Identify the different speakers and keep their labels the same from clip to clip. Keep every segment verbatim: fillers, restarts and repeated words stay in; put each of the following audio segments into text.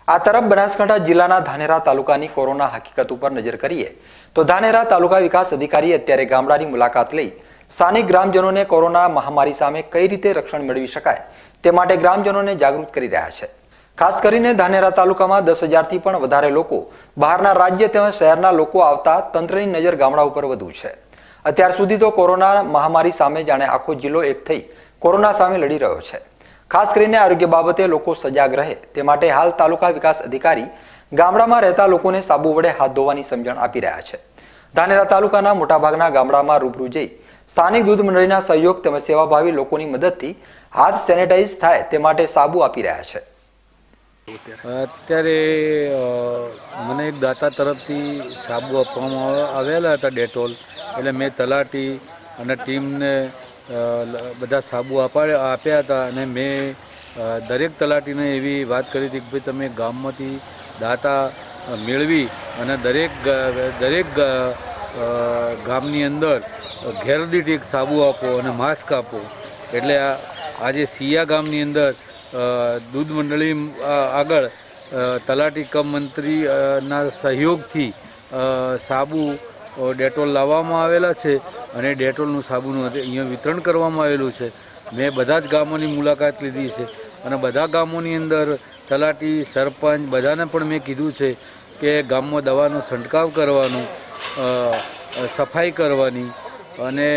Speaker 1: આ તરફ બનાસકાંઠા જિલ્લાના ધાનેરા તાલુકાની કોરોના હકીકત ઉપર નજર કરીએ તો ધાનેરા તાલુકા વિકાસ અધિકારી અત્યારે ગામડાની મુલાકાત લઈ સ્થાનિક ગ્રામજનોને કોરોના મહામારી સામે કઈ રીતે રક્ષણ મેળવી શકાય તે માટે ગ્રામજનોને જાગૃત કરી રહ્યા છે। ખાસ કરીને ધાનેરા તાલુકામાં દસ હજારથી પણ વધારે લોકો બહારના રાજ્ય તેમજ શહેરના લોકો આવતા તંત્રની નજર ગામડા ઉપર વધુ છે। અત્યાર સુધી તો કોરોના મહામારી સામે જાણે આખો જિલ્લો એક થઈ કોરોના સામે લડી રહ્યો છે। ખાસ કરીને આરોગ્ય બાબતે લોકો સજાગ રહે તે માટે હાલ તાલુકા વિકાસ અધિકારી ગામડામાં રહેતા લોકોને સાબુ વડે હાથ ધોવાની સમજણ આપી રહ્યા છે। ધાનેરા તાલુકાના મોટાભાગના ગામડામાં રૂબરૂ જઈ સ્થાનિક દૂધ મંડળીના સહયોગ તેમજ સેવાભાવી લોકોની મદદથી હાથ સેનેટાઈઝ થાય તે માટે સાબુ આપી રહ્યા છે।
Speaker 2: અત્યારે મને એક દાતા તરફથી સાબુ આપવામાં આવેલા હતા ડેટોલ, એટલે મેં તલાટી અને ટીમને બધા સાબુ આપ્યા હતા અને મેં દરેક તલાટીને એવી વાત કરી હતી કે ભાઈ તમે ગામમાંથી દાતા મેળવી અને દરેક દરેક ગામની અંદર ઘેર દીઠ એક સાબુ આપો અને માસ્ક આપો। એટલે આજે સિયા ગામની અંદર દૂધ મંડળી આગળ તલાટી કમ મંત્રીના સહયોગથી સાબુ ડેટોલ લાવવામાં આવેલા છે અને ડેટોલનું સાબુનું અહીંયા વિતરણ કરવામાં આવેલું છે। મેં બધા જ ગામોની મુલાકાત લીધી છે અને બધા ગામોની અંદર તલાટી સરપંચ બધાને પણ મેં કીધું છે કે ગામમાં દવાનો છંટકાવ કરવાનો, સફાઈ કરવાની અને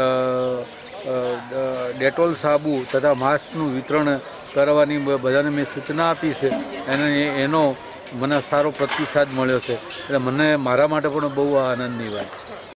Speaker 2: ડેટોલ સાબુ તથા માસ્કનું વિતરણ કરવાની બધાને મેં સૂચના આપી છે અને એનો મને સારો પ્રતિસાદ મળ્યો છે। એટલે મને મારા માટે પણ બહુ આનંદની વાત છે।